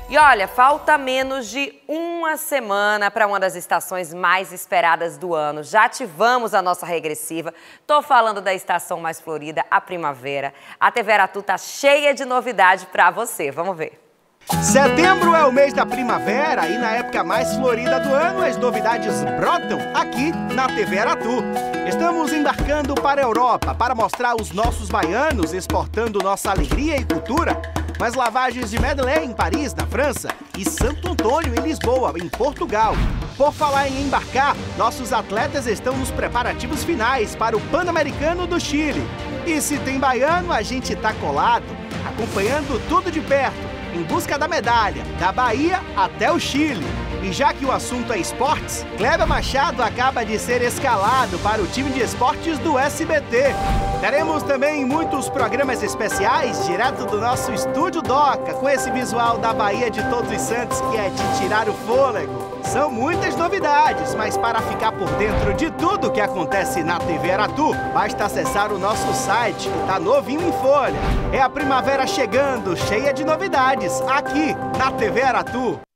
E olha, falta menos de uma semana para uma das estações mais esperadas do ano. Já ativamos a nossa regressiva. Tô falando da estação mais florida, a primavera. A TV Aratu tá cheia de novidade para você. Vamos ver. Setembro é o mês da primavera e na época mais florida do ano as novidades brotam aqui na TV Aratu. Estamos embarcando para a Europa para mostrar os nossos baianos exportando nossa alegria e cultura. Nas lavagens de Medellín, em Paris, na França, e Santo Antônio, em Lisboa, em Portugal. Por falar em embarcar, nossos atletas estão nos preparativos finais para o Pan-Americano do Chile. E se tem baiano, a gente tá colado, acompanhando tudo de perto, em busca da medalha, da Bahia até o Chile. E já que o assunto é esportes, Kleber Machado acaba de ser escalado para o time de esportes do SBT. Teremos também muitos programas especiais direto do nosso Estúdio Doca, com esse visual da Bahia de Todos os Santos que é de tirar o fôlego. São muitas novidades, mas para ficar por dentro de tudo que acontece na TV Aratu, basta acessar o nosso site, que tá novinho em folha. É a primavera chegando, cheia de novidades, aqui na TV Aratu.